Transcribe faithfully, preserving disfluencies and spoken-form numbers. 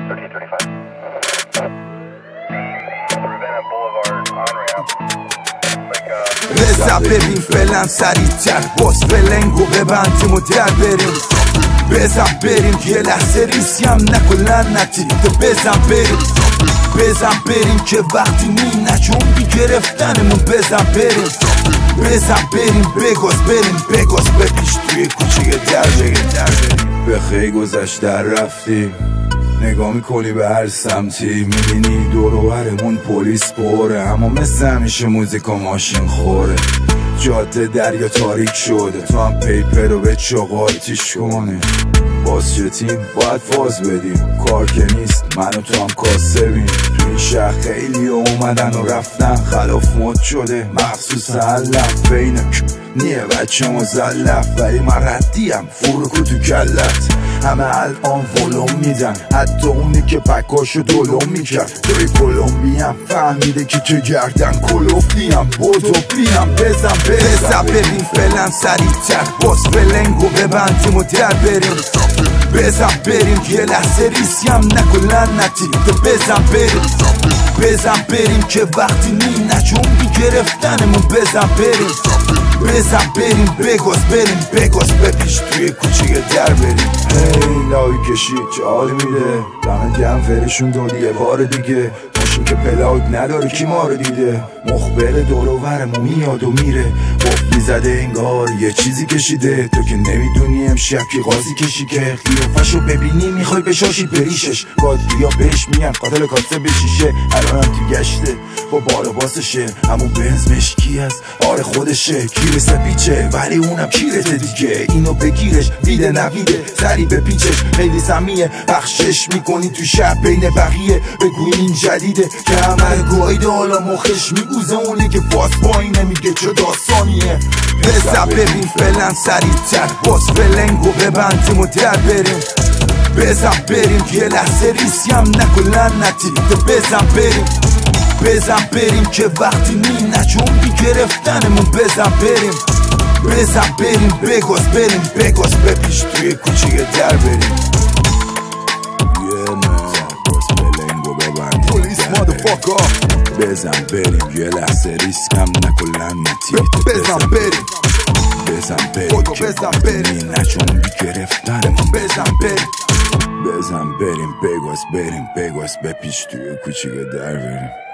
بزن ببین فعلا سریع‌تر، باز فلنگو ببندیم و در بریم. بزن بریم یه لحظه ریسی هم نکن نتی. بزن بریم بزن بریم که وقتی می نجنبی گرفتنمون. بزن بریم بزن بریم بگاز بریم بگاز بپیش توی کوچه در بریم. به خیلی گذشته رفتیم، نگاه میکنی به هر سمتی، میبینی دور و برمون پلیس پره، اما مثل همیشه موزیک و ماشین خوره. جاده دریا تاریک شده، تو هم پیپر رو به چاقاتیش کنه. باز چه تیم باید فاز بدیم، کار که نیست من و تو هم کاسبیم. تو این شهر خیلی اومدن و رفتن، خلاف مد شده مخصوص علف. بینه نیه بچه مزلف، ولی من ردیم فرکو تو کلت. همه الان ولوم میدن، حتی اونی که پکاشو دلوم میکرد. توی کلومبی هم فهمیده که تو گردن کلوفتی هم بودو بیم. بزن بزن ببین فعلا سریع‌تر، باز فلنگو ببندیم و در بریم. بزن بریم یه لحظه ریسی هم نکن لعنتی. بزن بریم بزن بریم که وقتی می نجنبی گرفتنمون. بزن بریم بزن بریم بگاز بریم بگاز بپیش توی کوچه در بریم. هی لای کشید چه حالی میده، دمت گرم فرشون دادی یه بار دیگه. ماشین که پلاک نداره کی ما رو دیده، مخبر دور و برمو میاد و میره. قفلی زده انگار یه چیزی کشیده، تو که نمیدونی امشب کی قاضی کشی که. قیافشو ببینی میخوای بشاشی بریشش، بادیا بهش میگن قاتل کاسه بشیشه. الانم تو گشته با بار باسشه، همون بنز مشکی هست آره خودشه. کیر سپیچه ولی اونم کیرته دیگه، اینو بگیرش ویده نویده سری به پیچش. خیلی سمیه بخشش میکنی تو شب بین بقیه، بگو این جدیده که همه گایده حالا مخش میگوزه. اونی که باز پایین نمیگه چه داستانیه. بزن ببین فعلا سریع‌تر، باز فلنگو ببندیم و در بریم. بزن بریم یه لحظه ریسی هم نکن لعنتی. بزن بریم بزن بریم که وقتی می نجنبی گرفتنمون. بزن بریم بزن بریم بگاز بریم بگاز بپیش توی کوچه در بریم. یه نه باز فلنگو ببندیم پلیس مادرفاکر. بزن بریم یه لحظه ریسک هم نکن لعنتی. بزن بریم بزن بریم که وقتی می نجنبی گرفتنمون. بزن بریم بزن بریم بگاز بریم بگاز بپیش توی کوچه در بریم.